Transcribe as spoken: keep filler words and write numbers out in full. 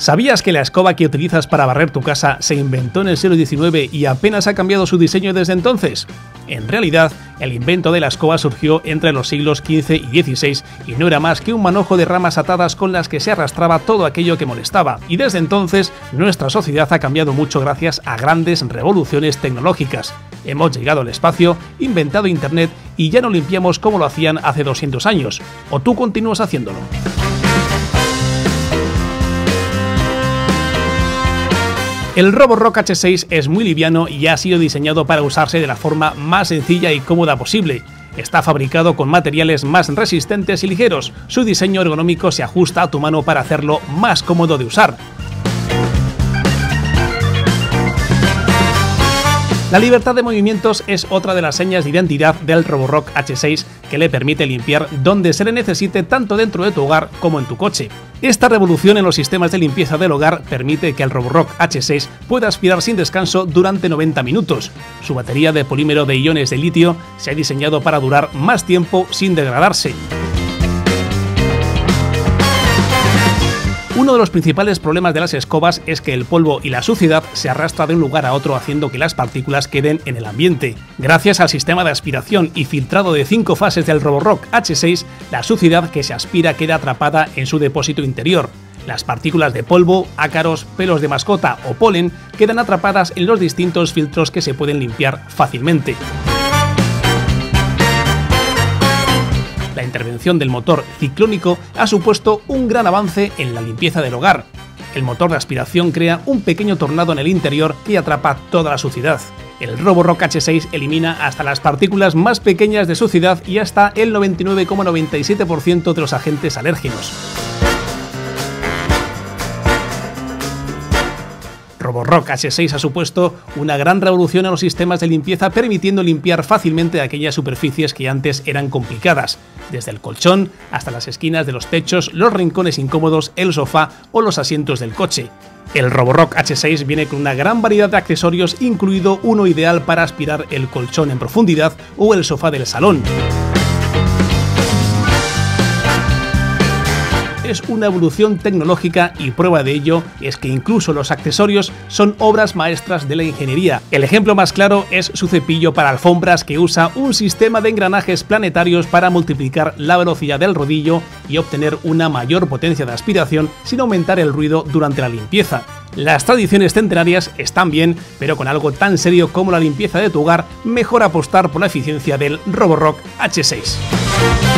¿Sabías que la escoba que utilizas para barrer tu casa se inventó en el siglo diecinueve y apenas ha cambiado su diseño desde entonces? En realidad, el invento de la escoba surgió entre los siglos quince y dieciséis y no era más que un manojo de ramas atadas con las que se arrastraba todo aquello que molestaba. Y desde entonces, nuestra sociedad ha cambiado mucho gracias a grandes revoluciones tecnológicas. Hemos llegado al espacio, inventado Internet y ya no limpiamos como lo hacían hace doscientos años. ¿O tú continúas haciéndolo? El Roborock H seis es muy liviano y ha sido diseñado para usarse de la forma más sencilla y cómoda posible. Está fabricado con materiales más resistentes y ligeros. Su diseño ergonómico se ajusta a tu mano para hacerlo más cómodo de usar. La libertad de movimientos es otra de las señas de identidad del Roborock H seis, que le permite limpiar donde se le necesite tanto dentro de tu hogar como en tu coche. Esta revolución en los sistemas de limpieza del hogar permite que el Roborock H seis pueda aspirar sin descanso durante noventa minutos. Su batería de polímero de iones de litio se ha diseñado para durar más tiempo sin degradarse. Uno de los principales problemas de las escobas es que el polvo y la suciedad se arrastra de un lugar a otro haciendo que las partículas queden en el ambiente. Gracias al sistema de aspiración y filtrado de cinco fases del Roborock H seis, la suciedad que se aspira queda atrapada en su depósito interior. Las partículas de polvo, ácaros, pelos de mascota o polen quedan atrapadas en los distintos filtros que se pueden limpiar fácilmente. La intervención del motor ciclónico ha supuesto un gran avance en la limpieza del hogar. El motor de aspiración crea un pequeño tornado en el interior que atrapa toda la suciedad. El Roborock H seis elimina hasta las partículas más pequeñas de suciedad y hasta el noventa y nueve coma noventa y siete por ciento de los agentes alérgenos. Roborock H seis ha supuesto una gran revolución en los sistemas de limpieza, permitiendo limpiar fácilmente aquellas superficies que antes eran complicadas, desde el colchón hasta las esquinas de los techos, los rincones incómodos, el sofá o los asientos del coche. El Roborock H seis viene con una gran variedad de accesorios, incluido uno ideal para aspirar el colchón en profundidad o el sofá del salón. Es una evolución tecnológica y prueba de ello es que incluso los accesorios son obras maestras de la ingeniería. El ejemplo más claro es su cepillo para alfombras, que usa un sistema de engranajes planetarios para multiplicar la velocidad del rodillo y obtener una mayor potencia de aspiración sin aumentar el ruido durante la limpieza. Las tradiciones centenarias están bien, pero con algo tan serio como la limpieza de tu hogar, mejor apostar por la eficiencia del Roborock H seis.